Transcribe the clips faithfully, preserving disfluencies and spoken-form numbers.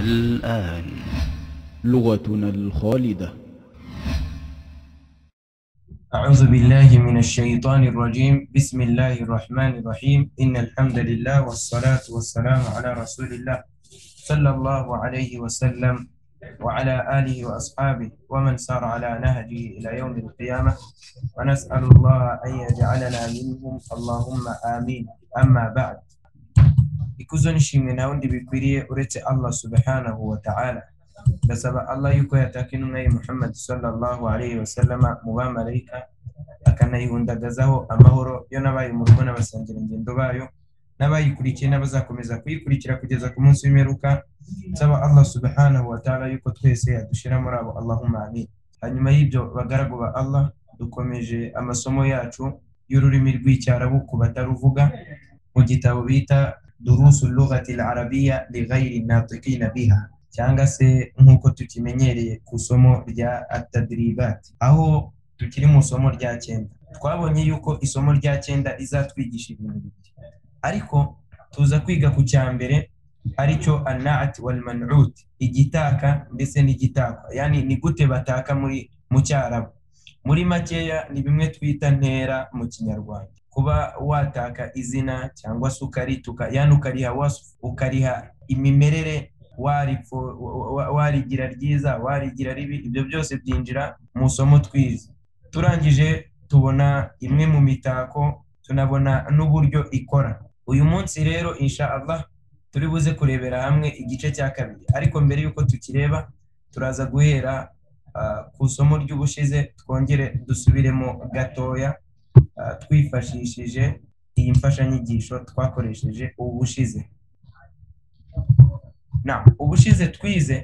الآن لغتنا الخالدة. أعوذ بالله من الشيطان الرجيم. بسم الله الرحمن الرحيم. إن الحمد لله والصلاة والسلام على رسول الله صلى الله عليه وسلم وعلى آله وأصحابه ومن سار على نهجه إلى يوم القيامة، ونسأل الله أن يجعلنا منهم اللهم آمين. أما بعد، ikuzo nishimwe na wundi bikwiriye uretse Allah subhanahu wa ta'ala. Ndasaba Allah yuko yataka intumwa ye Muhammad sallallahu alayhi wa sallama mu bamarayika, akanayihundagazaho amahoro yo n'abaye mu rugo n'abasangira ingendo bayo n'abayikurikiye n'abazakomeza kuyikurikira kugeza ku munsi w'imperuka. Nsaba Allah subhanahu wa ta'ala yuko twese yadushira muri abo, Allahumma amin. Hanyuma y'ibyo bagaragu ba Allah, dukomeje amasomo yacu y'ururimi rw'icyarabu ku bataruvuga mu gitabo bita durusu lughati al-arabiyya li ghayri natiqina biha, cyangwa se nk'uko tukimenyereye ku somo rya at-tadribat, aho tukiri mu somo rya cyenda. Twabonye yuko isomo rya cyenda rizatwigisha ibintu bibiri, ariko tuza kwiga ku cyambere aricyo an-na'at wal man'ut, igitaka ndetse n'igitakwa, yani ni gute bataka muri mu cyarabu. Muri makeya ni bimwe twita ntera mu kinyarwanda. Kuba wataka izina cyangwa se ukarituka, yani ukariha wasfu, ukariha imimerere, waripfo warigira ryiza, warigira ribi, ibyo byose byinjira mu somo twize. Turangije tubona imwe mu mitako, tunabona n'uburyo ikora. Uyu munsi rero insha Allah turi buze kurebera hamwe igice cya kabiri, ariko mbere yuko tukireba turaza guhera uh, ku somo ry'ubushize, twongere dusubiremo gatoya uh, twifashishije iyi mfashanyigisho twakoresheje ubushize. Na ubushize twize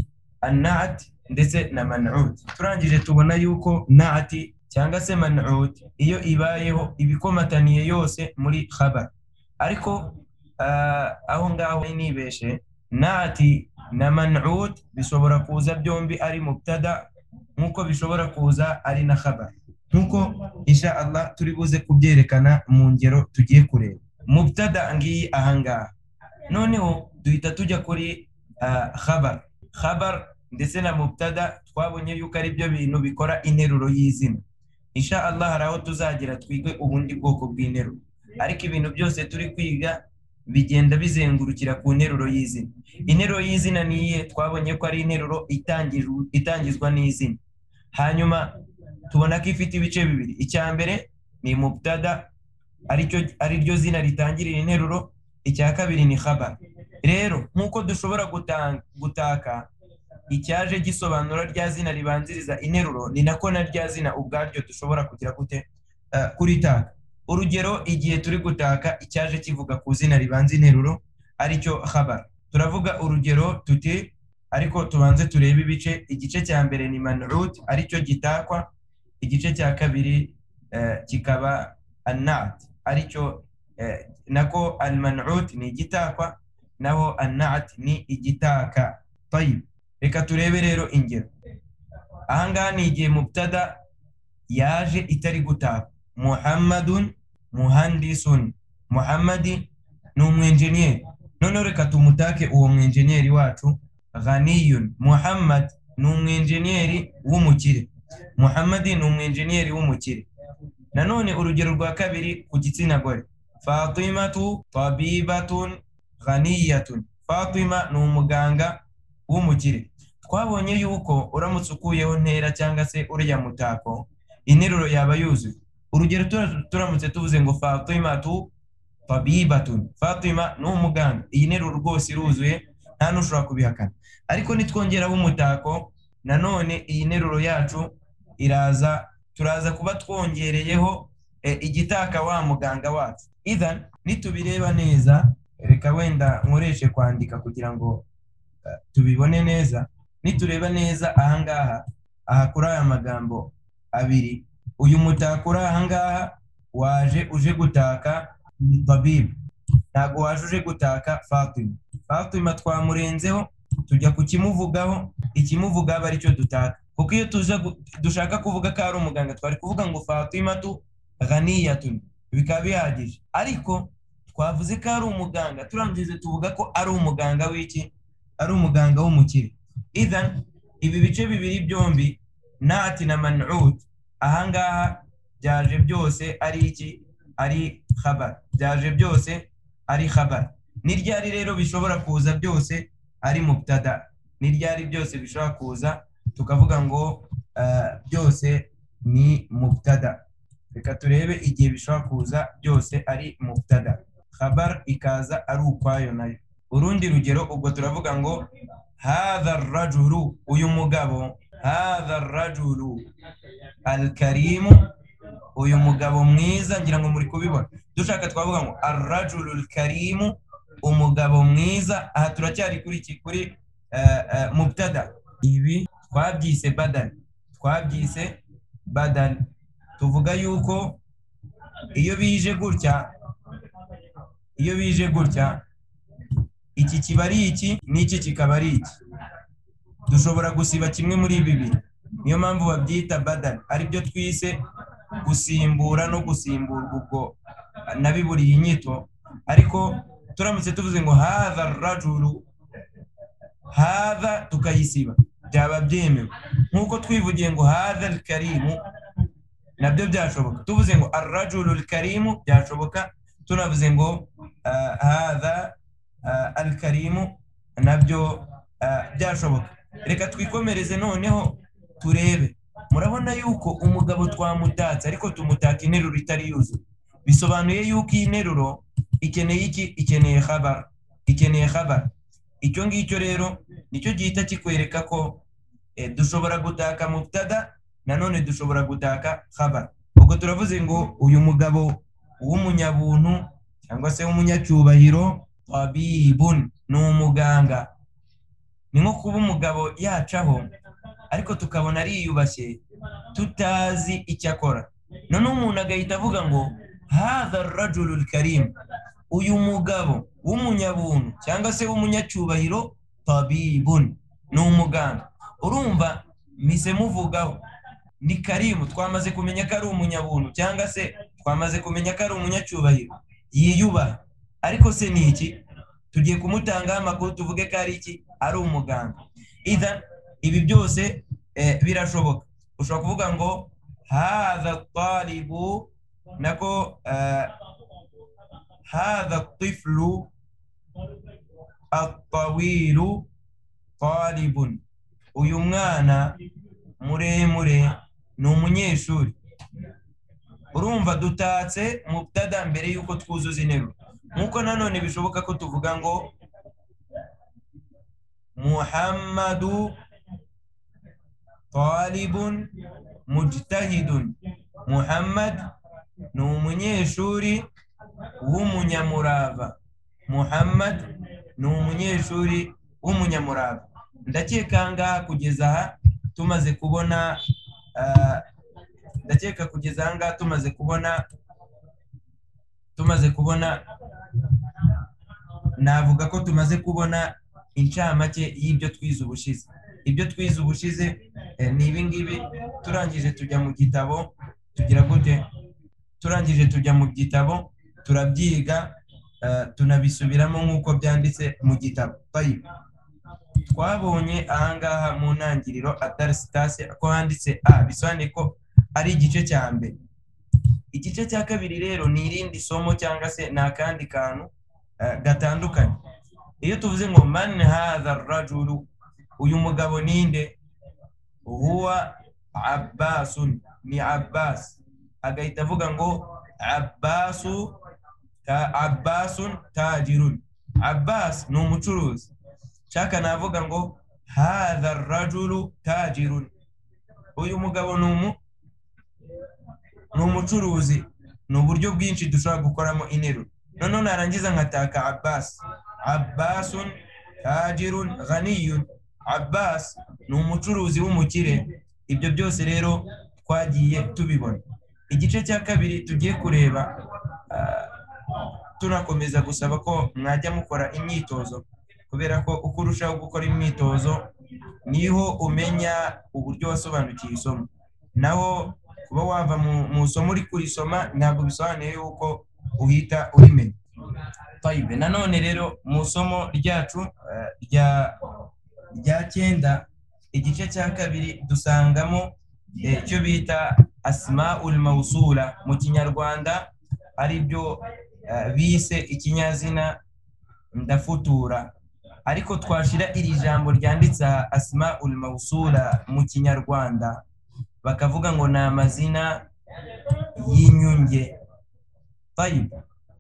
an-na'at ndetse na man'ut. Turangije tubona yuko na'ati cyangwa se man'ut iyo ibayeho ibikomataniye yose muri khabar, ariko uh, aho ngaho nibeshe, na'ati na man'ut bishobora kuza byombi ari mubtada, nkuko bishobora kuza ari na khabar, nkuko insha Allah turi buze kubyerekana mu ngero tugiye kureba. Mubtada ngiyi ahangaha, noneho duhita tujya kuri uh, khabar. Khabar ndetse na mubtada twabonye yuko ari byo bintu bikora interuro y'izina. Insha Allah hari aho tuzagira twige ubundi bwoko bw'interuro, ariko ibintu byose turi kwiga bigenda bizengurukira ku nteruro y'izina. Interuro y'izina niye twabonye ko ari interuro itangizwa itangizwa n'izina, hanyuma tubona ko ifite ibice bibiri. Icya mbere ni mubtada, aricyo ari ryo zina ritangirira interuro. Icya kabiri ni khabar. Rero nkuko dushobora gutanga gutaka icyaje gisobanura rya zina ribanziriza interuro, ni nako na rya zina ubwaryo dushobora kugira gute uh, kuritaka. Urugero, igihe turi gutaka icyaje kivuga ku zina ribanza interuro aricyo khabar, turavuga urugero tuti, ariko tubanze turebe ibice. Igice cya mbere ni man'ut, aricyo gitakwa. Igice cya kabiri uh, kikaba an-na'at, aricyo uh, nako al-man'ut ni igitakwa, naho an-na'at ni igitaka. Tayib, reka turebe rero ingero. Ahangaha ni igihe mubtada yaje itari gutaka. Muhammadun muhandisun, Muhammadi ni umwenjeniyeri. Noneho reka tumutake uwo mwenjeniyeri wacu. Ghaniyun, Muhammad ni umwenjeniyeri w'umukire, Muhammadi ni umwenjeniyeri w'umukire. Nanone urugero rwa kabiri ku gitsina gore, Fatimatu tabibatun ghaniyatun, Fatima ni umuganga w'umukire. Twabonye yuko uramutse ukuyeho ntera cyangwa se uriya mutako, interuro yaba yuzuye. Urugero turamutse tuvuze ngo Fatimatu tabibatun, Fatima ni umuganga, iyi nteruro rwose iruzuye, nta nushobora kubihakana. Ariko nitwongeraho umutako, nanone iyi nteruro yacu iraza, turaza kuba twongereyeho e, igitaka wa muganga wacu. Idhan nitubireba neza, reka wenda nkoreshe kwandika kugira ngo uh, tubibone neza. Nitureba neza ahangaha, aha kuri aya magambo abiri, uyu mutako uri ahangaha waje uje gutaka tabib, ntago waje uje gutaka Fatima. Fatima twamurenzeho tujya kukimuvugaho, ikimuvuga aba aricyo dutaka, kuko iyo tuza dushaka kuvuga ko ari umuganga twari kuvuga ngo Fatimatu ghaniyatun, bikaba bihagije. Ariko twavuze ko ari umuganga, turangije tuvuga ko ari umuganga w'iki ari umuganga w'umukire. Idhan ibi bice bibiri byombi nati na man'ut ahangaha byaje byose ari iki? Ari khabar. Byaje byose ari khabar. Ni ryari rero bishobora kuza byose ari mubtada? Ni ryari byose bishobora kuza tukavuga ngo uh, byose ni mubtada? Reka turebe igihe bishobora kuza byose ari mubtada, khabar ikaza ari ukwayo nayo. Urundi rugero ubwo turavuga ngo hadha ar-rajulu, uyu mugabo, hadha ar-rajulu al-karimu, uyu mugabo mwiza. Ngira ngo muri kubibona, dushaka twavuga ngo ar-rajulu al-karimu, umugabo mwiza. Aha turacyari kuri iki? Kuri uh, uh, mubtada. Ibi twabyise badal, twabyise badal. Tuvuga yuko iyo bije gutya, iyo bije gutya, iki kiba ari iki n'iki kikaba ari iki, dushobora gusiba kimwe muri bibiri. Niyo mpamvu babyita badal, ari byo twise gusimbura no gusimburwa. Ubwo nabiburiye inyito, ariko turamutse tuvuze ngo hadha ar-rajulu, hadha tukayisiba byaba byemewe. Nkuko twivugiye ngo hadha al-karimu nabyo byashoboka. Tuvuze ngo ar-rajulu al-karimu byashoboka. Tunavuze ngo uh, hadha uh, al-karimu nabyo uh, byashoboka. Reka twikomereze noneho turebe. Murabona yuko umugabo twamutatse ariko tumutaka interuro itari yuzuye. Bisobanuye yuko iyi nteruro ikeneye iki? Ikeneye khabar, ikeneye khabar. Icyo ngicyo rero nicyo gihita kikwereka ko eh, dushobora gutaka mubtada, nanone dushobora gutaka khabar. Ubwo turavuze ngo uyu mugabo w'umunyabuntu cyangwa se w'umunyacyubahiro, tabibun, ni umuganga. Ni nko kuba umugabo yacaho ariko tukabona ariyubashye tutazi icyo akora, none umuntu agahita avuga ngo hadha ar-rajulu al-karim, uyu mugabo w'umunyabuntu cyangwa se w'umunyacyubahiro, tabibun, ni umuganga. Urumva mise muvugaho ni karimu, twamaze kumenya ko ari umunyabuntu cyangwa se twamaze kumenya ko ari umunyacyubahiro, yiyubaha. Ariko se ni iki? Tugiye kumutangaho amakuru tuvuge ko ari iki? Ari umuganga. Idhan ibi byose eh, birashoboka. Ushobora kuvuga ngo hadha talibu, nako uh, hadha tiflu at-tawilu talibun, uyu mwana muremure ni umunyeshuri. Urumva dutatse mubtada mbere yuko twuzuza interuro. Nkuko nanone bishoboka ko tuvuga ngo Muhammadu talibun mujtahidun, Muhammad ni umunyeshuri w'umunyamurava, Muhammad ni umunyeshuri w'umunyamurava. Ndakeka ngaha kugeza aha tumaze kubona uh, ndakeka kugeza aha ngaha tumaze kubona tumaze kubona navuga ko tumaze kubona incamake y'ibyo twize ubushize. Ibyo twize ubushize eh, ni ibi ngibi. Turangije tujya mu gitabo, tugira gute? Turangije tujya mu gitabo turabyiga, uh, tunabisubiramo nk'uko byanditse mu gitabo. Tayib, twabonye ahangaha mu ntangiriro ataristase ko handitse a, bisobanuye ko ari igice cya mbere. Igice cya kabiri rero ni irindi somo cyangwa se ni akandi kantu uh, gatandukanye. Iyo tuvuze ngo man hadha ar-rajulu, uyu mugabo ninde? Huwa Abbasun, ni Abbas. Agahita avuga ngo Abbasu ta Abbasun tajirun, Abbas ni umucuruzi. Shaka navuga ngo hadha ar-rajulu tajirun, uyu mugabo ni umu ni umucuruzi. Ni uburyo bwinshi dushobora gukoramo interuro. None narangiza nkataka Abbas, Abbasun tajirun ghaniyun, Abbas ni umucuruzi w'umukire. Ibyo byose rero twagiye tubibona. Igice cya kabiri tugiye kureba, uh, tunakomeza gusaba ko mwajya mukora imyitozo, kubera ko uko urushaho gukora imyitozo niho umenya uburyo wasobanukiye isomo. Naho kuba wava mu somo uri kurisoma ntabwo bisobanuye yuko uhita urimenya. Tayib, nanone rero mu somo ryacu uh, rya rya cyenda igice cya kabiri dusangamo icyo bita asmaul mawsula mu kinyarwanda ari byo bise ikinyazina ndafutura, ariko twashira iri jambo ryanditse asmaul mawsula mu kinyarwanda bakavuga ngo ni amazina y'inyunge. Tayib,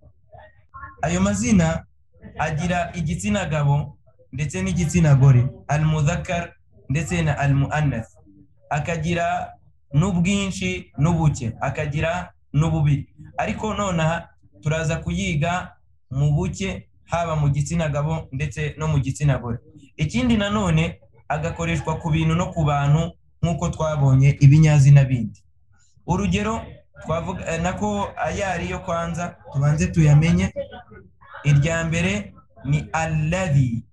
ayo mazina agira igitsina gabo ndetse n'igitsina gore, al-mudhakkar ndetse na al-muannath, akagira n'ubwinshi n'ubuke, akagira n'ububi. Ariko nonaha turaza kuyiga mu buke haba mu gitsina gabo ndetse no mu gitsina gore. Ikindi nanone agakoreshwa ku bintu no ku bantu nk'uko twabonye ibinyazina bindi. Urugero twavuga nako ayari yo kwanza tubanze tuyamenye. Irya mbere ni alladhi.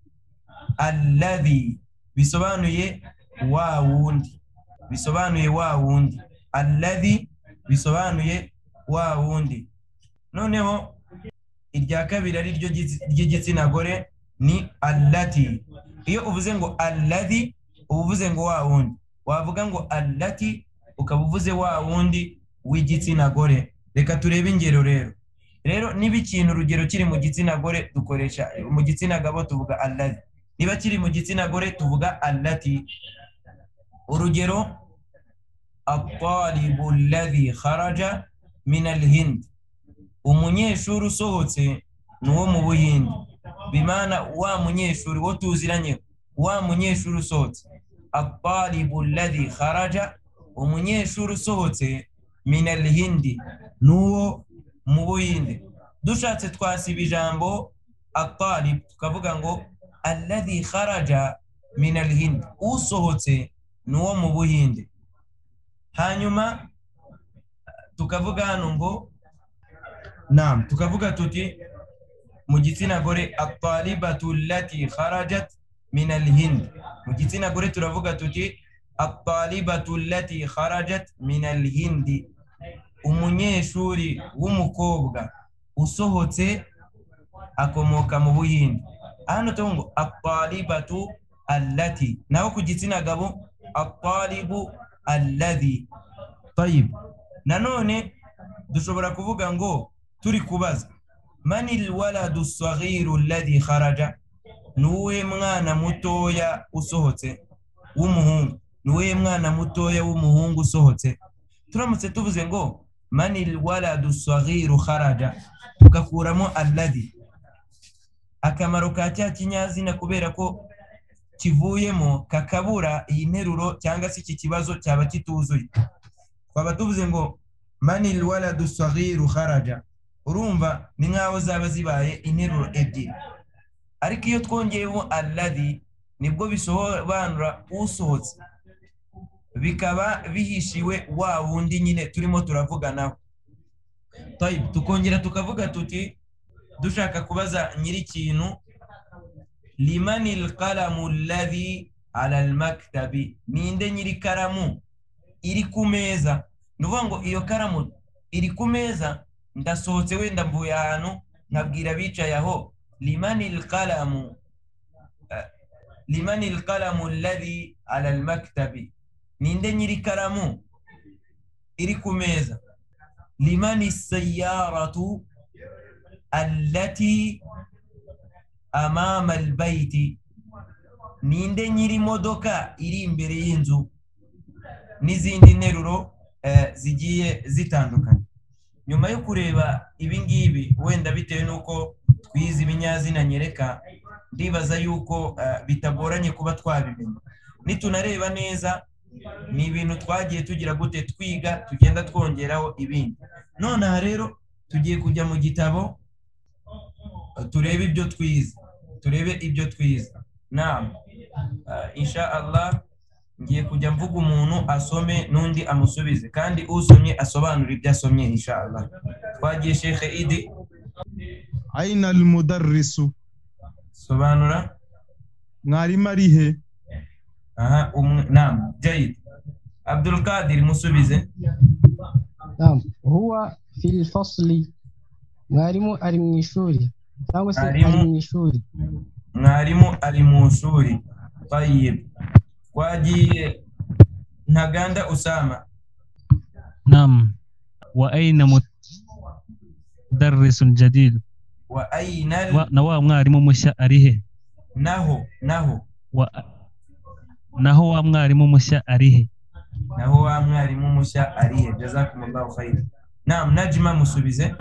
Alladhi bisobanuye wa wundi, bisobanuye wa wundi. Alladhi bisobanuye wa wundi. Noneho irya kabiri ari ryo ry'igitsina gore ni allati. Iyo uvuze ngo alladhi uvuze ngo wa wundi, wavuga ngo allati ukaba uvuze wa wundi w'igitsina gore. Reka turebe ingero rero. Rero niba ikintu urugero kiri mu gitsina gore dukoresha, mu gitsina gabo tuvuga alladhi, niba kiri mu gitsina gore tuvuga allati. Urugero at-talibu alladhi kharaja min al-Hind, umunyeshuri usohotse nuwo mu Buhinde, bimana wa munyeshuri wo tuziranye, wa munyeshuri usohotse. At-talibu alladhi kharaja, umunyeshuri usohotse min al-Hind, nuwo mu Buhinde. Dushatse twasiba ijambo at-talib tukavuga ngo alladhi kharaja min al-Hind, usohotse nuwo mu Buhinde. Hanyuma tukavuga hano ngo naam, tukavuga tuti mu gitsina gore at-talibatu allati kharajat min al-Hind. Mu gitsina gore turavuga tuti at-talibatu allati kharajat min al-Hind, umunyeshuri w'umukobwa usohotse akomoka mu Buhinde. Hano tungo at-talibatu allati, naho ku gitsina gabo at-talibu alladhi. Tayib, nanone dushobora kuvuga ngo turi kubaza manil waladu saghiru alladhi kharaja, nuwe mwana mutoya usohotse w'umuhungu, nuwe mwana mutoya w'umuhungu usohotse. Turamutse tuvuze ngo manil waladu saghiru kharaja tugakuramo alladhi, akamaro ka cya kinyazina kubera ko kivuyemo kakabura iyi nteruro cyangwa se iki kibazo cyaba kituzuye. Twaba tuvuze ngo manil waladu saghiru kharaja, urumva ni nkaho zaba zibaye interuro ebyiri. Ariko iyo twongeyemo alladhi nibwo bisobanura usohotse, bikaba bihishiwe wa wundi nyine turimo turavuganaho. Tayib, tukongera tukavuga tuti dushaka kubaza nyiri ikintu, limanil qalamu alladhi ala al-maktabi, ninde nyiri karamu iri ku meza. Nuvuga ngo iyo karamu iri ku meza, ndasohotse wenda mvuye ahantu nkabwira bicaye aho limanil qalamu limanil qalamu alladhi ala al-maktabi, ninde nyiri karamu iri ku meza. Limanis sayyaratu allati amama al-bayti, ninde nyiri modoka iri imbere y'inzu, n'izindi nteruro uh, zigiye zitandukanye. Nyuma yo kureba ibi ngibi, wenda bitewe nuko twize ibinyazina nyereka, ndibaza yuko uh, bitagoranye kuba twabimenya. Nitunareba neza ni ibintu twagiye tugira gute twiga, tugenda twongeraho ibindi. None rero tugiye kujya mu gitabo turebe ibyo twize, turebe ibyo twize. Naam, uh, insha Allah ngiye kujya mvuga umuntu asome nundi amusubize, kandi usomye asobanura ibyo asomye insha Allah. Twagiye Sheikh Idi. Aina al-mudarrisu, sobanura. mwarimu ari he? Aha, um, naam, jayid. Abdul Qadir musubize. Naam, huwa fil fasli, mwarimu ari mu ishuri cyangwa se ari mu ishuri. Mwarimu ari mu ishuri. طيب واجي ntaganda Usama. نعم. وأين مدرس جديد؟ وأين نوا mwarimu mushya ari he? naho naho naho wa mwarimu mushya ari he? naho wa mwarimu mushya ari he? jazakumullahu khair. Naam, Najma musubize.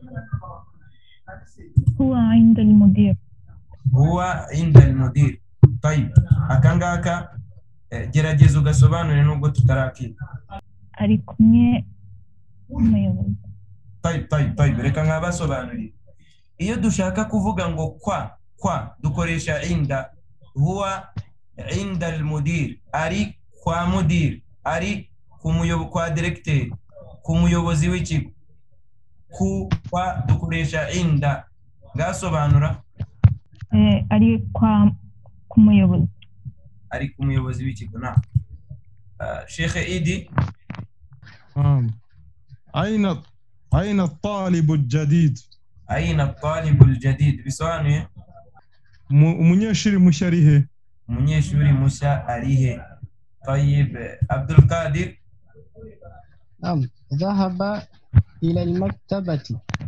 هو عند المدير. هو عند المدير. طيب akangaka gerageza ugasobanure nubwo tutarakira. ari kumwe n'umuyobozi. طيب طيب طيب reka nkabasobanurire. Iyo dushaka kuvuga ngo kwa kwa dukoresha inda. huwa inda al-mudir, ari kwa mudir, ari kumuyobo kwa directeur, kumuyobozi w'ikigo. Ku kwa dukoresha inda. Gasobanura? eh ari kwa kumuyobozi. ari kumuyobozi w'ikigo. Na uh, Sheikh Idi. نعم. أين أين الطالب الجديد؟ أين الطالب الجديد؟ بسؤال umunyeshuri mushya ari he? umunyeshuri mushya ari he? طيب عبد القادر. نعم. ذهب إلى المكتبة.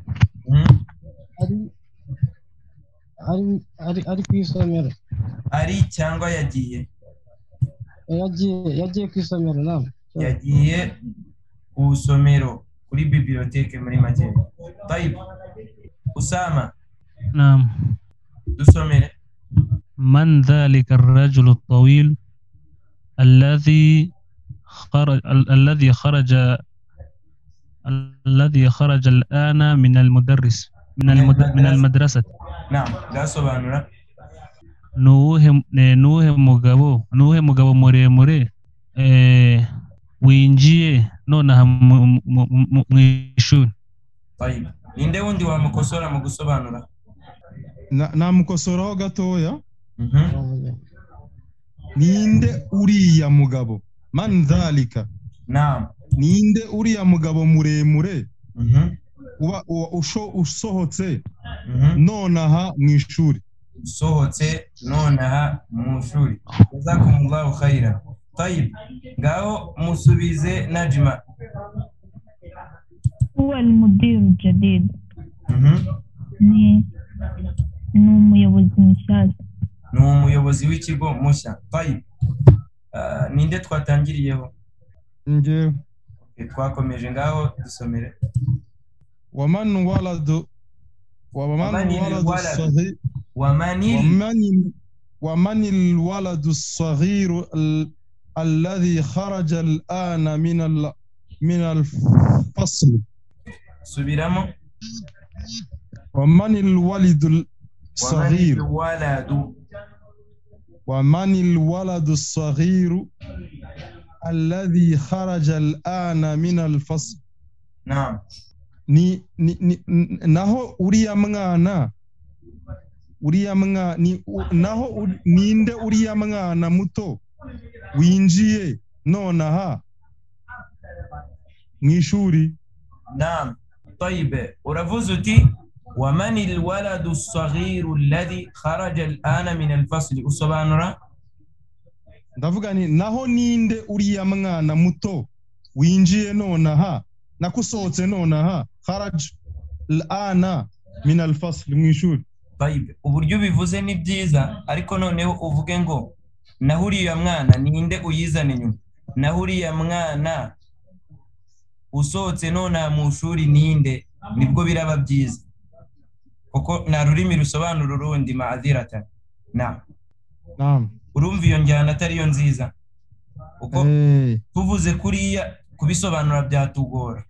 ari ari ari ari kwisomero. ari cyangwa yagiye? yagiye yagiye kwisomero. Naam, yagiye kusomero kuri bibliothèque muri make. طيب Usama. نعم. dusomere. من ذلك الرجل الطويل الذي خرج الذي خرج الذي خرج الآن من المدرس من المد... من المدرسة. نعم. gasobanura. nuhe nuhe mugabo nuhe mugabo muremure eh winjiye nonaha mu ishuri. طيب ninde wundi wamukosora mu gusobanura? namukosoraho gatoya. mhm ninde uriya mugabo? man dhalika. naam. ninde uriya mugabo muremure mhm uba usho usohotse mhm nonaha mu ishuri? usohotse nonaha mu ishuri. jazakumullahu khaira. طيب ngaho musubize Najma. هو المدير الجديد. mhm ni n'umuyobozi mushyashya. ni umuyobozi w'ikigo mushya. طيب uh, ninde twatangiriyeho? nge twakomeje ngaho dusomere. waman waladu waman waladu as-saghir waman waman al-waladu as-saghir alladhi kharaja al-ana min al min al-fasl. subiramo. ومن الولد الصغير الولد ومن الولد الصغير الذي خرج الآن من الفصل. نعم. ni ni, ni naho uriya mwana uriya mwana ni naho ninde uriya mwana muto winjiye nonaha mwishuri. نعم. طيب uravuze uti ومن الولد الصغير الذي خرج الآن من الفصل. usobanura? ndavuga ni naho ninde uriya mwana muto winjiye nonaha nakusohotse nonaha kharaj الآن من الفصل mwishuri. طيب uburyo bivuze ni byiza, ariko noneho uvuge ngo naho uriya mwana ninde uyizana inyuma. naho uriya mwana usohotse nonaha mu ishuri ninde, nibwo biraba byiza, kuko na rurimi rusobanura urundi maadhiratan. na naam. urumva iyo njyana atari yo nziza, uko hey. tuvuze kuriya kubisobanura byatugora.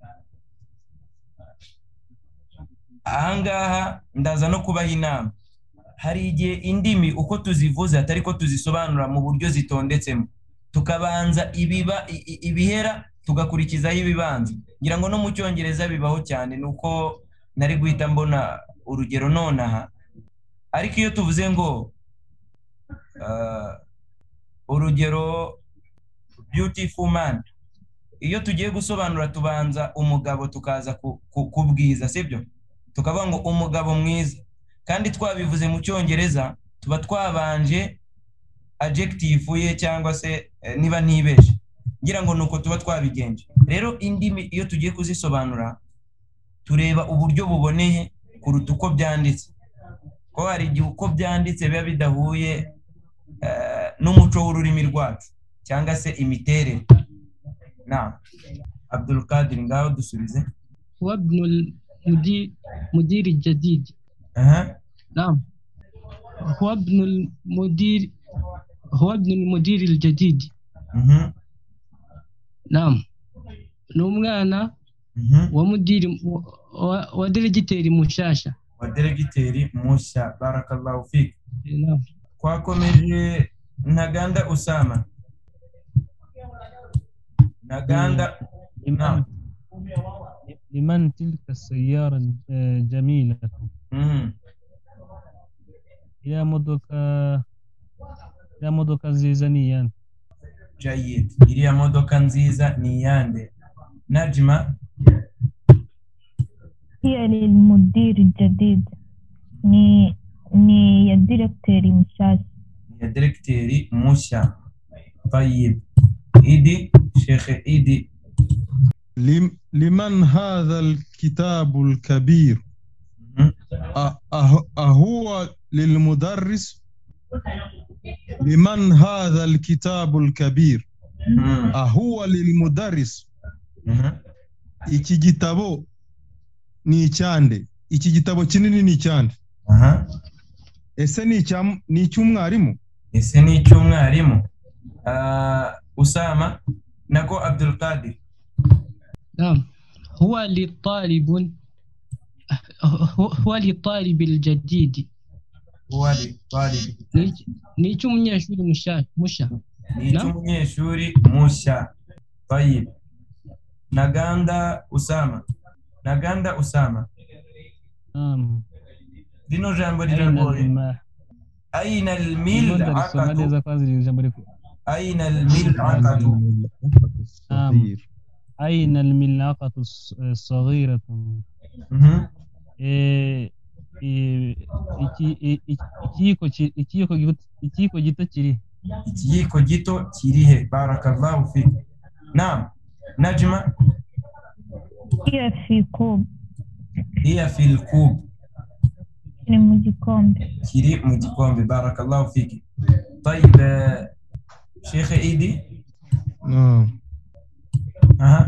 ahangaha ndaza no kubaha inama. hari igihe indimi uko tuzivuze atari ko tuzisobanura mu buryo zitondetsemo, tukabanza ibiba ibihera tugakurikizaho ibibanza. ngira ngo no mu cyongereza bibaho cyane, nuko nari guhita mbona urugero nonaha. ariko iyo tuvuze ngo uh, urugero beautiful man, iyo tugiye gusobanura tubanza umugabo tukaza kubwiza, sibyo? tukavuga ngo umugabo mwiza, kandi twabivuze mu cyongereza tuba twabanje adjective ye cyangwa se eh, niba ntibeje ngira ngo nuko tuba twabigenje. Rero indimi iyo tugiye kuzisobanura tureba uburyo buboneye kuruta uko byanditse, ko hari igihe uko byanditse biba bidahuye uh, n'umuco w'ururimi rwacu cyangwa se imiterere. Na Abdul Qadir ngaho dusubize. هو ابن المدير مدير الجديد. Aha. نعم هو ابن المدير هو ابن المدير الجديد. Mhm. نعم نومغانا Mhm. ومدير و- وديريجيتيري مشاشة. Wa delegiteri Musa, barakallahu fik. نعم Kwakomeje Ntaganda Usama. Ntaganda لمن نعم. لمن تلك السيارة الجميلة؟ Mhm. يا modoka ya modoka nziza ni iyande? Jayid. Iriya modoka nziza ni iyande? Najma. هي للمدير الجديد ni ni ya directeur mshasha. يا ديريكتيري موسى. طيب إيدي شيخ إيدي. لم- لمن هذا الكتاب الكبير؟ Mhm. أ- أه- أهو للمدرس؟ لمن هذا الكتاب الكبير؟ Mhm. أهو للمدرس؟ Mhm. iki gitabo ni icyande? Iki gitabo kinini ni icyande? Aha. Ese ni icya- ni icy'umwarimu? Ese ni icy'umwarimu? Ah, Usama nako Abdul Qadir. نعم هو للطالب هو هو للطالب الجديد. Huwa li talib. Ni- ni icy'umunyeshuri musha musha. Ni icy'umunyeshuri mushya. Tayib. Ntaganda Usama. Ntaganda Usama. نعم. Rino jambo أين riragoye. الم- Aina ndimo al-mil ndarisoma aqatu. neza kwanza iri jambo riko. Aina al-mil aqatu. الصغير. أين الملعقة الص- الصغيرة؟ Mhm. Eh, eh, iki- i- i- ikiyiko ki- ikiyiko gito- ikiyiko gito kiri Ikiyiko gito kirihe? Barakallahu fik. Naam. Najma. هي في كوب Hiya fil kub. ni mu gikombe. kiri mu gikombe. Barakallahu fik. طيب آه، شيخ إيدي. نعم. Aha.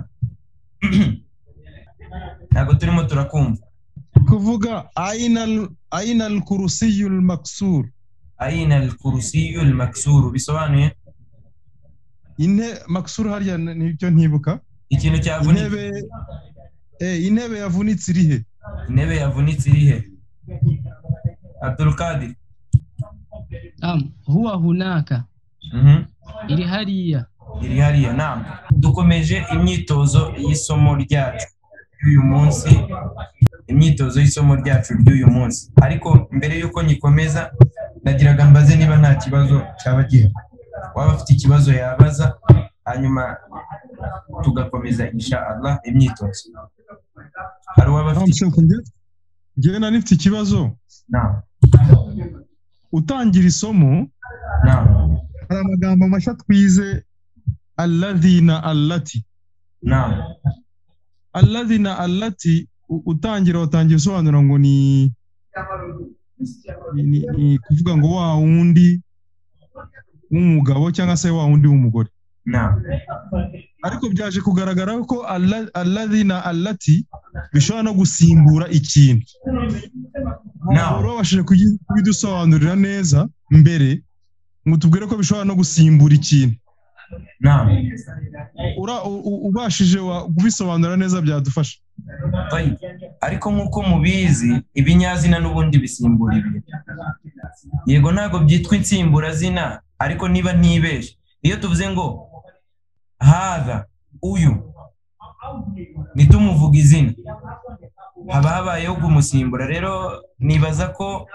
Ntabwo turimo turakumva. kuvuga aina al- aina al-kursiyu al-maksur? Aina al-kursiyu al-maksuru bisobanuye Inte maksur hariya n- nicyo ntibuka. ikintu cyavunitse. Intebe eh intebe yavunitse irihe? Intebe yavunitse irihe? Abdul Qadir. نعم هو هناك Mhm. iri hariya. Iri hariya. Naam. Dukomeje imyitozo y'isomo ryacu y'uyu munsi. Imyitozo y'isomo ryacu ry'uyu munsi. Ariko mbere yuko nyikomeza nagiraga mbaze niba nta kibazo cyaba gihari. Waba afite ikibazo yabaza hanyuma tugakomeza insha Allah imyitozo. Hari uwaba Naam, afite? Sheikh, nge nge nari mfite ikibazo. Naam. Utangira isomo Naam. hari amagambo mashya twize, alladhina allati. Naam. Alladhina allati u- utangira watangira usobanura ngo ni ni, ni, ni kuvuga ngo wa wundi w'umugabo cyangwa se wa wundi w'umugore. Naam. Ariko byaje kugaragara ko alla- alladhina allati bishobora no gusimbura ikintu. Naam. Ntabwo babashije kugi- kubidusobanurira neza mbere ngo tubwire ko bishobora no gusimbura ikintu. Naam. Ura- u- u- ubashije wa- kubisobanura neza byadufasha. Tayib. Ariko nk'uko mubizi ibinyazina n'ubundi bisimbura ibintu. Yego ntabwo byitwa insimburazina ariko niba ntibeshe iyo tuvuze ngo haza uyu nitumuvuga izina haba habayeho kumusimbura. Rero nibaza ko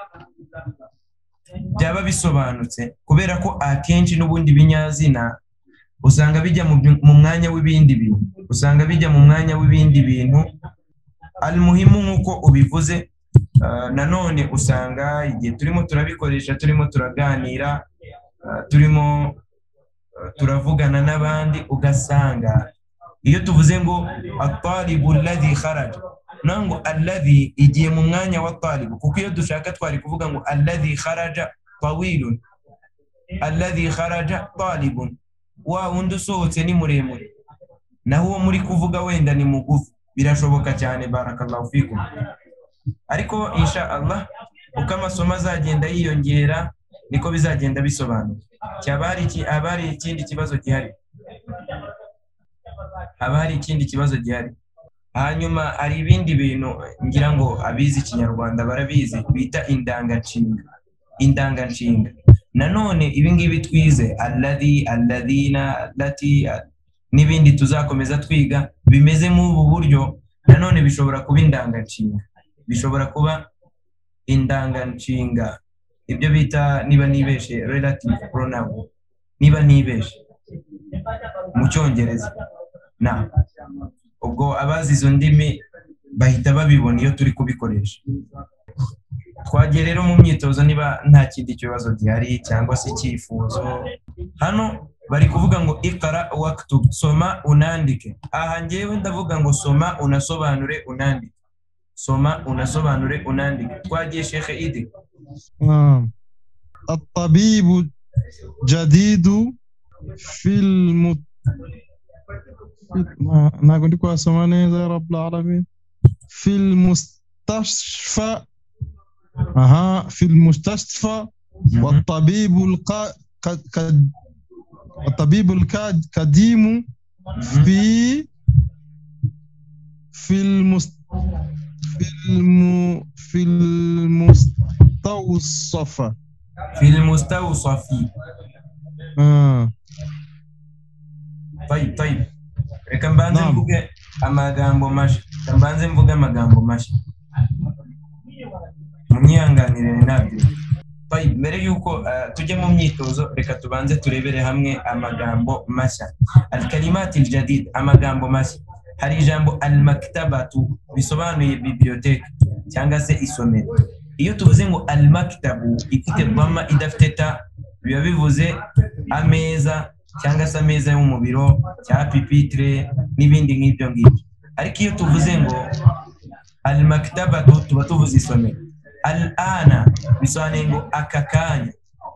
byaba bisobanutse kubera ko akenshi n'ubundi binyazina usanga bijya mu mu mwanya w'ibindi bintu usanga bijya mu mwanya w'ibindi bintu almuhimu nk'uko ubivuze. Uh, nanone usanga igihe turimo turabikoresha turimo turaganira uh, turimo uh, turavugana n'abandi ugasanga iyo tuvuze ngo at-talibu alladhi kharaja nango alladhi igiye mu mwanya wa talibu kuko iyo dushaka twari kuvuga ngo alladhi kharaja tawilun alladhi kharaja talibun wa wundi usohotse ni muremure naho uwo muri kuvuga wenda ni mugufi birashoboka cyane barakallahu fikum ariko insha Allah uko amasomo azagenda yiyongera niko bizagenda bisobanuka cyabari iki abari ikindi kibazo gihari abari ikindi kibazo gihari hanyuma ari ibindi bintu ngira ngo abizi ikinyarwanda barabizi bita indanganshinga indanganshinga nanone ibingibi twize alladhi alladhina allati n'ibindi tuzakomeza twiga bimeze mu ubu buryo nanone bishobora kuba indanganshinga bishobora kuba indanganshinga ibyo bita niba nibeshe relative pronoun niba nibeshe mu cyongereza na ubwo abazi izo ndimi bahita babibona iyo turi kubikoresha twagiye rero mu myitozo niba nta kindi kibazo gihari cyangwa se icyifuzo hano bari kuvuga ngo ikara waktub soma unandike aha ngewe ndavuga ngo soma unasobanure unandike soma unasobanure unandike twagiye Sheikh Idi الطبيب جديد في الم ntabwo ndi kwasoma neza ya Rabbul Alamin في المستشفى aha في المستشفى والطبيب الق الطبيب القديم في في المست في الم في المستوصف في المستوصف اه طيب طيب reka mbanze mvuge amagambo mashi mbanze mvuge amagambo mashi munyihanganire nabyo طيب mbere yuko uh, tujye mu myitozo reka tubanze turebere hamwe amagambo mashya al-kalimat al-jadid amagambo mashya hari ijambo al-maktabatu bisobanuye bibliothèque cyangwa se isomero iyo tuvuze ngo al-maktabu ifite dhamma idafite ta biba bivuze ameza cyangwa se ameza yo mu biro cya pupitre n'ibindi nk'ibyo ngibyo ariko iyo tuvuze ngo al-maktabatu tuba tuvuze isomero al-ana bisobanuye ngo aka kanya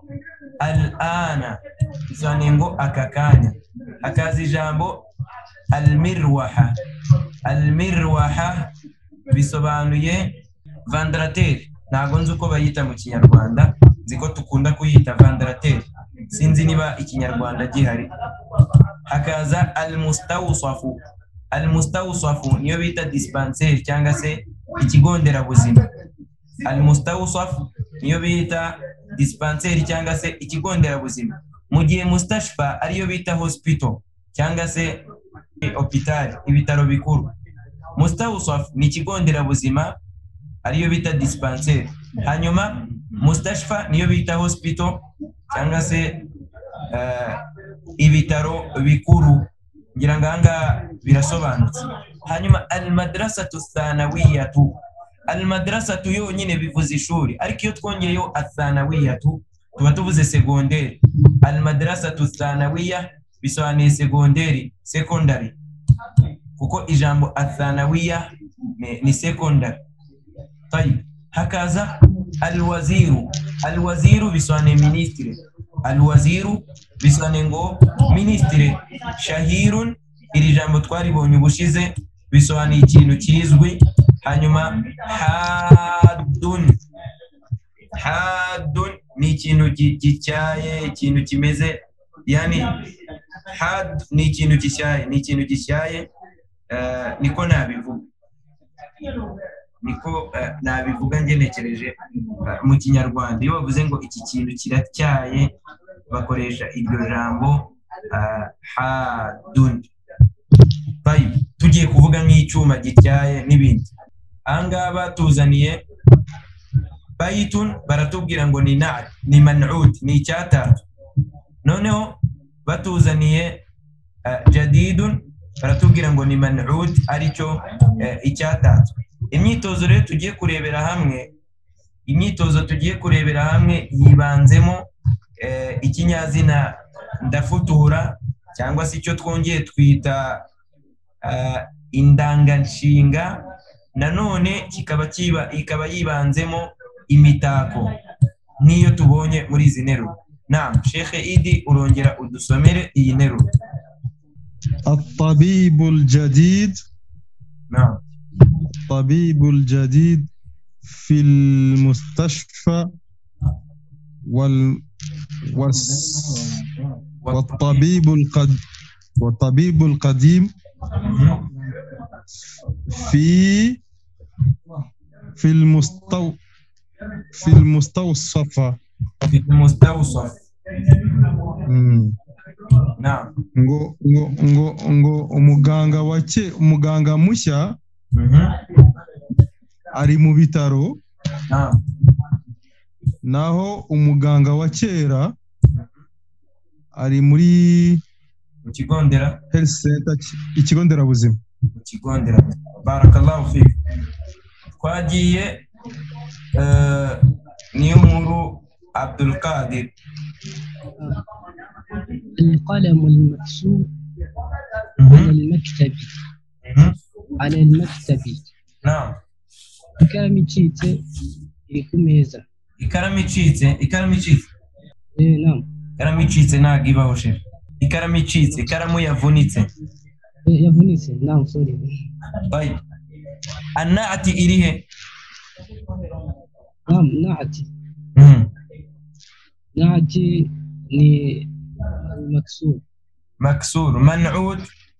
al-ana bisobanuye ngo aka kanya hakaza ijambo al-mirwaha al-mirwaha bisobanuye venderateur ntago nzi uko bayita mu kinyarwanda nzi ko tukunda kuyita venderateur sinzi niba ikinyarwanda gihari hakaza al-mustawsafu al-mustawsafu niyo bita dispensaire cyangwa se ikigo nderabuzima al-mustawsaf niyo bita dispensaire cyangwa se ikigo nderabuzima mu gihe mustashfa ariyo bita hospital cyangwa se hospital ibitaro bikuru mustawsaf ni ikigo nderabuzima ariyo bita dispensaire hanyuma mustashfa niyo bita hospital cyangwa se uh, ibitaro bikuru ngira nganga birasobanutse hanyuma al-madrasatu thanawiyatu al-madrasatu yonyine bivuze ishuri ariko iyo twongeyeyo athanawiyatu tuba tuvuze secondaire al-madrasatu thanawiya bisobanuye secondaire secondary kuko ijambo athanawiya ni, ni secondary طيب hakaza al-waziru al-waziru bisobanuye ministre al-waziru bisobanuye ngo ministre shahirun iri jambo twaribonye ubushize bisobanuye ikintu kizwi hanyuma hadun hadun ni ikintu gicyaye ikintu kimeze yani had ni ikintu gicyaye ni ikintu gicyaye uh, niko nabivuga niko uh, nabivuga ngenekereje uh, mu kinyarwanda iyo bavuze ngo iki kintu kiratyaye bakoresha iryo jambo uh, hadun طيب tugiye kuvuga nk'icyuma gityaye n'ibindi angaba tuzaniye bayitun baratubwira ngo ni na ni man'ut ni icyatatu noneho batuzaniye uh, jadidun baratubwira ngo ni man'ut aricyo uh, icyatatu imyitozo rero tugiye kurebera hamwe imyitozo tugiye kurebera hamwe yibanzemo eh, ikinyazina ndafutura cyangwa se icyo twongeye twita uh, indanganshinga nanone kikaba kiba ikaba yibanzemo imitako niyo tubonye muri izi nteruro. Naam, Sheikh Idi urongera udusomere iyi nteruro. الطبيب الجديد نعم الطبيب الجديد في المستشفى وال والس- والطبيب القد والطبيب القديم في في المستو في المستوصف. في المستوصف. مم. نعم. ngo ngo ngo ngo umuganga wake umuganga mushya Mhm. ari mu bitaro, Naam. naho umuganga wa kera ari muri Mu kigo ndera health center, ikigo nderabuzima. mu kigo ndera. Barakallahu fik. Twagiye eh niyo nkuru Abdul Qadir. القلم المكسور Mhm. على المكتب Mhm. على المكتب Naam. ikaramu icitse iri ku meza. Ikaramu icitse, ikaramu icitse. Eh, naam. Ikaramu icitse ntabwo ibaho shefu. Ikaramu icitse, ikaramu yavunitse. Eh, yavunitse. Naam, sorry. Tayib. Annaati irihe? Naam, naati. Mhm. naati ni المكسور. Maksur, man'ud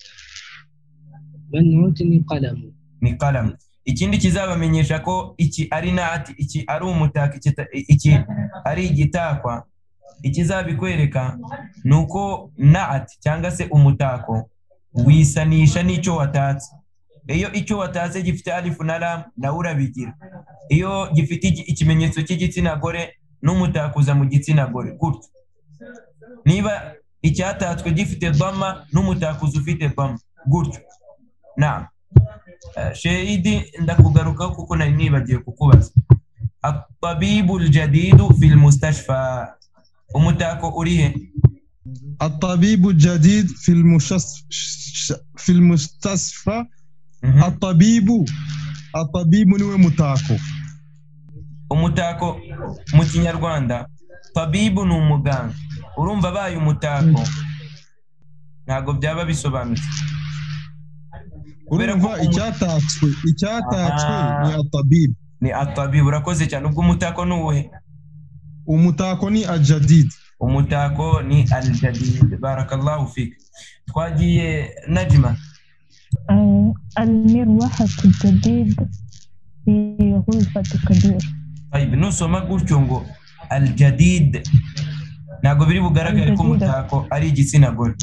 منعوت ni qalamu. ni qalam. Ikindi kizabamenyesha ko iki ari naati, iki ari umutaka, iki, iki ari igitakwa, ikizabikwereka nuko naati cyangwa se umutako wisanisha n'icyo watatse. Iyo icyo watatse gifite alifu na lam nawe urabigira. Iyo gifite iki- ikimenyetso cy'igitsina gore n'umutakuza mu gitsina gore gutyo. Niba icyatatswe gifite dhamma n'umutakuza ufite dhamma gutyo. Naam. Uh, Sheidi ndakugaruka kuko nari nibagiye kukubaza. At-tabibu al-jadidu fil mustashfa. Umutako urihe? الطبيب الجديد في المشس في المستشفى. Mhm. الطبيب الطبيب niwe mutako. Umutako mu kinyarwanda tabibu ni umuganga. Urumva baye umutako ntago byaba bisobanutse. Kubera ko urumva umu- icyatatswe icyatatswe Aha. ni الطبيب, ni atabibu. Urakoze cyane. Ubwo umutako ni uwuhe? umutako ni الجديد. Umutako ni al-jadid. Barakallahu fik. Twagiye Najma. آه، المروحة الجديد في غرفة كبير. Tayib, nusoma gutyo ngo al-jadid ntago biri bugaragare ko umutako ari igitsina gore.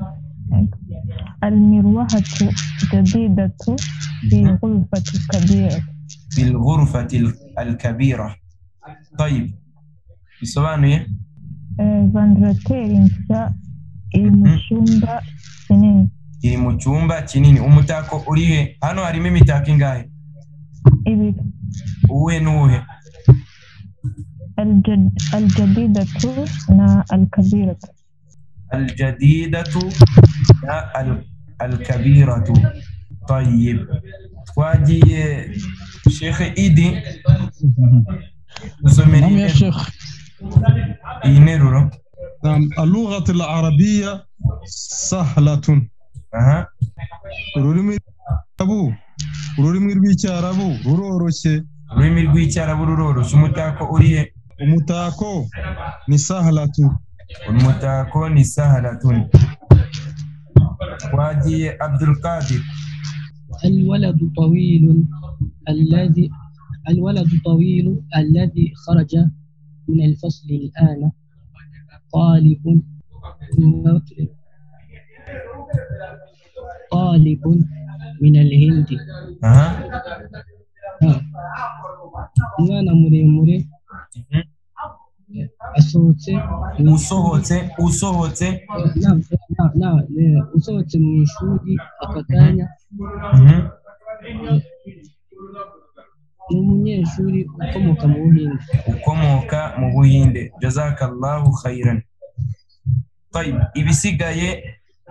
المروحة جديدة في غرفة كبيرة. في الغرفة الكبيرة. طيب bisobanuye آه، فانراتير nshya iri mu cyumba kinini. iri mu cyumba kinini. Umutako urihe? Hano harimo imitako ingahe? ibiri. Uwuhe n'uwuhe? الجد... الجديدة na الكبيرة. الجديدة na al- الكبيرة. طيب twagiye Sheikh Idi usomera نعم iyi يا nteruro. شيخ. iyi nteruro. نعم. اللغة العربية سهلة. Aha. ururimi rw'Icyarabu ururimi rw'Icyarabu ruroroshye. Ururimi rw'icyarabu ruroroshye. Umutako urihe? umutako ni sahalatu. umutako ni sahalatun. twagiye Abdul Qadir. الولد طويل الذي الولد طويل الذي خرج من الفصل الآن طالب طالب من الهند. Aha. آه. umwana muremure Mhm. asohotse usohotse usohotse na- na- na- eh, usohotse mu ishuri aka kanya Mhm. ni umunyeshuri ukomoka mu Buhinde. ukomoka mu Buhinde. Jazakallahu khairan. Tayib, ibisigaye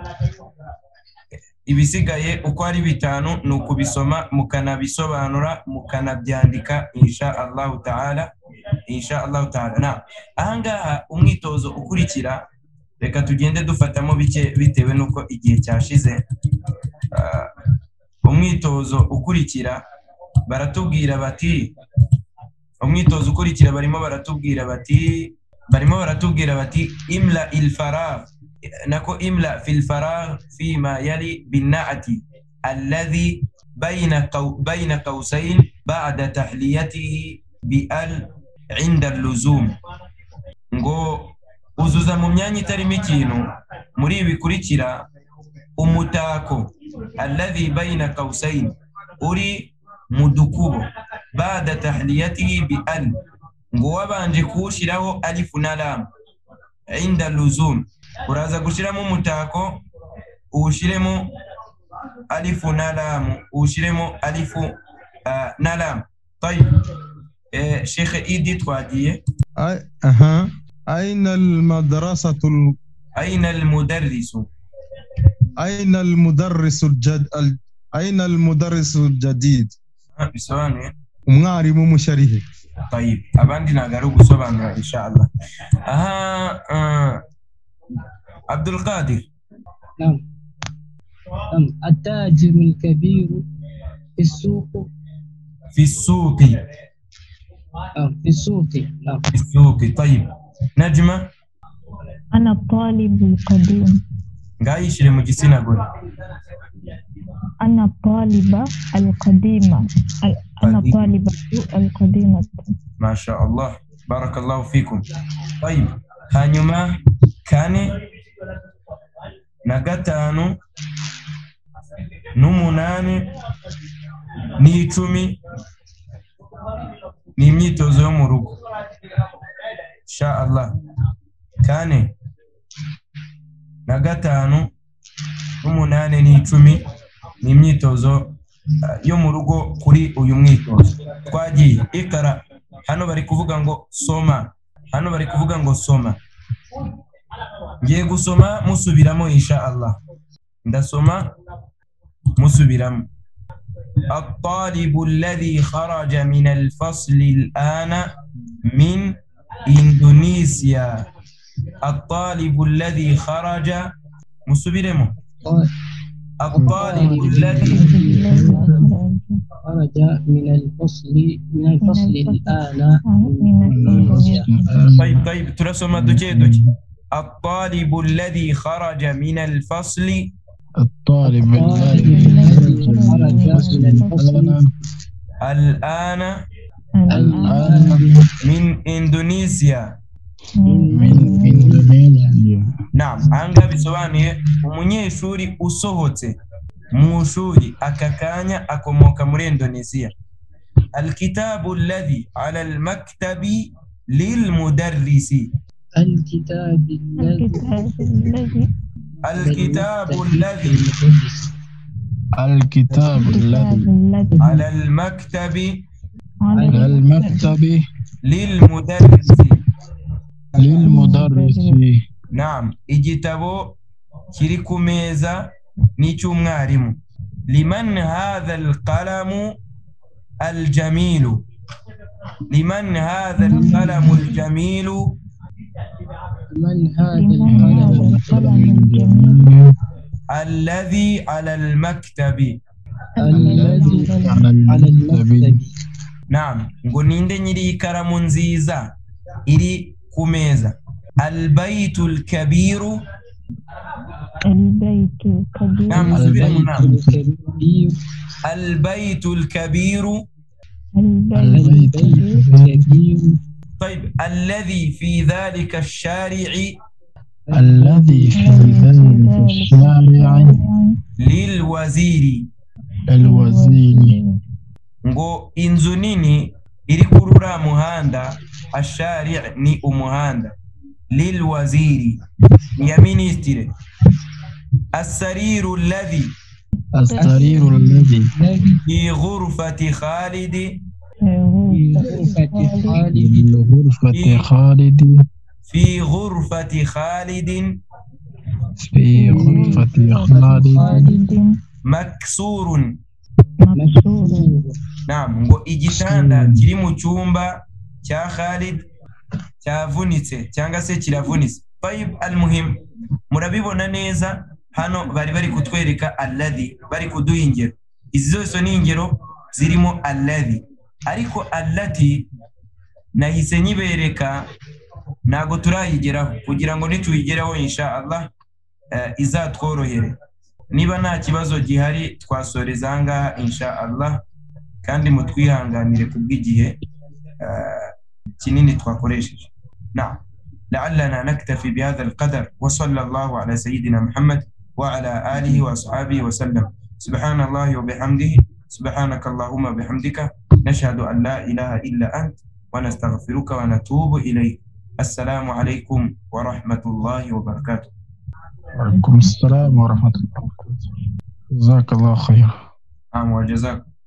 ibisigaye uko ari bitanu ni ukubisoma mukanabisobanura mukanabyandika insha Allah ta'ala insha Allah ta'ala. Na ahangaha umwitozo ukurikira reka tugende dufatamo bike bitewe nuko igihe cyashize. Uh, umwitozo ukurikira baratubwira bati umwitozo ukurikira barimo baratubwira bati barimo baratubwira bati imla il faragh nako imla fil faragh fima yali bin na'ati alladhi bayna bayna qawsayn ba'da tahliyatihi bi al 'inda al-luzum. Ngo uzuza mu myanya itarimo ikintu muri bikurikira umutako alladhi bayna qawsayn uri mudukubo ba'da tahliyatihi bi al, ngo wabanje kushiraho alif na lam 'inda al-luzum, uraza gushiramo umutako ushiremo alif na lam ushiremo alif uh, na lam. Tayib, eh, Sheikh Idi twagiye. aha aina almadrasatu aina almudarrisu aina almudarrisu aljad aina almudarrisu aljadid. bisobanuye umwarimu musharihe. Tayib, abandi nagaru gusobanura inshallah. Aha, uh, Abdul Qadir. نعم نعم التاجر الكبير في السوق في السوق نعم في السوق نعم في السوق. طيب نجمة. أنا الطالب القديم. غايش لمجسنا قول. أنا الطالبة القديمة. أنا الطالبة القديمة. ما شاء الله، بارك الله فيكم. طيب هانيما كان نغتانو n'umunani n'icumi ni imyitozo yo mu rugo insha Allah. Kane na gatanu n'umunani n'icumi ni imyitozo yo mu rugo kuri uyu mwitozo. Twagiye ikara, hano bari kuvuga ngo soma, hano bari kuvuga ngo soma. Ngiye gusoma musubiramo insha Allah. Ndasoma musubiramo. الطالب الذي خرج من الفصل الآن من إندونيسيا. الطالب الذي خرج مسبرمو. الطالب الذي خرج من الفصل من الفصل الآن من إندونيسيا. طيب طيب ترسم دوجي دوجي. الطالب الذي خرج من الفصل الطالب الذي خرج من الفصل الآن الآن من إندونيسيا. من إندونيسيا. نعم، anga bisobanuye umunyeshuri usohotse mu shuri akakanya akomoka muri Indonesia. الكتاب الذي على المكتب للمدرس. الكتاب الذي الكتاب الذي الكتاب الذي على المكتب على المكتب للمدرس. للمدرس. نعم، igitabo kiri ku meza n'icy'umwarimu. لمن هذا القلم الجميل. لمن هذا القلم الجميل. من هذا القلم الجميل الذي على المكتب. الذي على المكتب. نعم، ngo ninde nyiri ikaramu nziza iri ku meza. البيت الكبير. البيت الكبير. نعم، الكبير. البيت الكبير. البيت الكبير. طيب الذي في ذلك الشارع. الذي في ذلك الشارع للوزير. الوزير. ngo inzu nini iri kuri uriya muhanda. ashari ni umuhanda. lilwaziri ni ya ministire. السرير الذي السرير الذي في غرفة خالد. في غرفة خالد بالغرفة خالد في غرفة خالد في غرفة خالد خالد مكسور مكسور نعم ngo igitanda kiri mu cyumba cya Khalid cyavunitse cyangwa se kiravunitse. Tayib almuhim murabibona neza hano bari bari kutwereka alladhi bari kuduha ingero. Izi zose ni ingero zirimo alladhi, ariko allati nahise nyibereka ntago turayigeraho kugira ngo nituyigeraho insha Allah uh, izatworohere. Niba nta kibazo gihari twasoreza ahangaha insha Allah, kandi mutwihanganire kubw'igihe uh, kinini twakoresheje. نعم لعلنا نكتفي بهذا القدر وصلى الله على سيدنا محمد وعلى آله وأصحابه وسلم. سبحان الله وبحمده سبحانك اللهم وبحمدك نشهد أن لا إله إلا أنت ونستغفرك ونتوب إليك. السلام عليكم ورحمة الله وبركاته. وعليكم السلام ورحمة الله وبركاته. جزاك الله خير. نعم وجزاك.